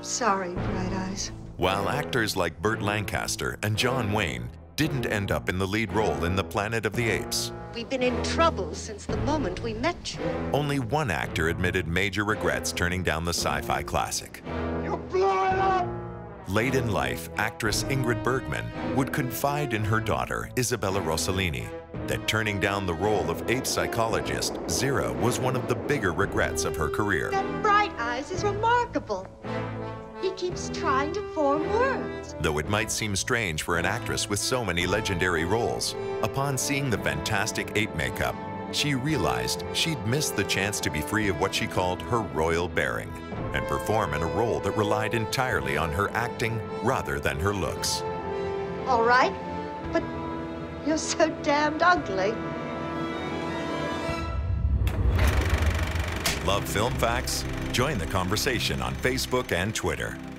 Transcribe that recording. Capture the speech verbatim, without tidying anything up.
Sorry, Bright Eyes. While actors like Burt Lancaster and John Wayne didn't end up in the lead role in The Planet of the Apes, We've been in trouble since the moment we met you. only one actor admitted major regrets turning down the sci-fi classic. You blew it up! Late in life, actress Ingrid Bergman would confide in her daughter, Isabella Rossellini, that turning down the role of ape psychologist Zira was one of the bigger regrets of her career. That Bright Eyes is remarkable. He keeps trying to form words. Though it might seem strange for an actress with so many legendary roles, upon seeing the fantastic ape makeup, she realized she'd missed the chance to be free of what she called her royal bearing and perform in a role that relied entirely on her acting rather than her looks. All right, but you're so damned ugly. Love film facts? Join the conversation on Facebook and Twitter.